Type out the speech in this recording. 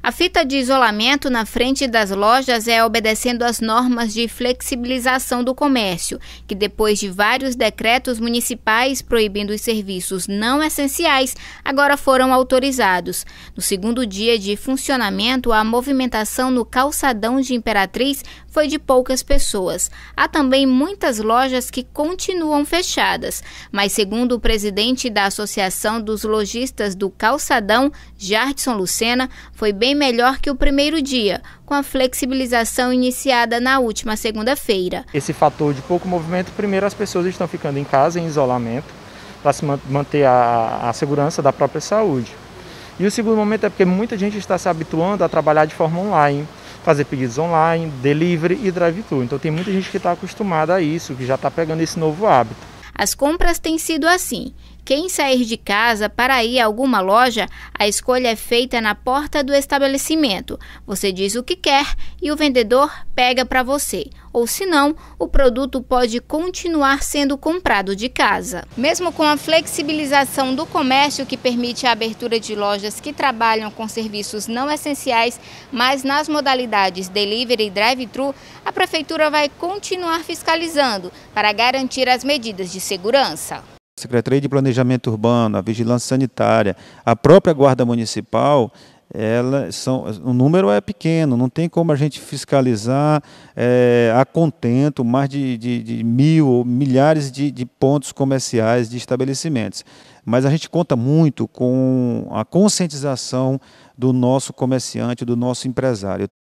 A fita de isolamento na frente das lojas é obedecendo às normas de flexibilização do comércio, que depois de vários decretos municipais proibindo os serviços não essenciais, agora foram autorizados. No segundo dia de funcionamento, a movimentação no calçadão de Imperatriz foi de poucas pessoas. Há também muitas lojas que continuam fechadas, mas segundo o presidente da Associação dos Lojistas do Calçadão, Jardson Lucena, foi bem melhor que o primeiro dia, com a flexibilização iniciada na última segunda-feira. Esse fator de pouco movimento, primeiro as pessoas estão ficando em casa, em isolamento, para se manter a segurança da própria saúde. E o segundo momento é porque muita gente está se habituando a trabalhar de forma online, fazer pedidos online, delivery e drive-thru. Então tem muita gente que está acostumada a isso, que já está pegando esse novo hábito. As compras têm sido assim. Quem sair de casa para ir a alguma loja, a escolha é feita na porta do estabelecimento. Você diz o que quer e o vendedor pega para você. Ou se não, o produto pode continuar sendo comprado de casa. Mesmo com a flexibilização do comércio, que permite a abertura de lojas que trabalham com serviços não essenciais, mas nas modalidades delivery e drive-thru, a Prefeitura vai continuar fiscalizando para garantir as medidas de segurança. A Secretaria de Planejamento Urbano, a Vigilância Sanitária, a própria Guarda Municipal, o número é pequeno, não tem como a gente fiscalizar a contento mais de mil ou milhares de pontos comerciais, de estabelecimentos. Mas a gente conta muito com a conscientização do nosso comerciante, do nosso empresário.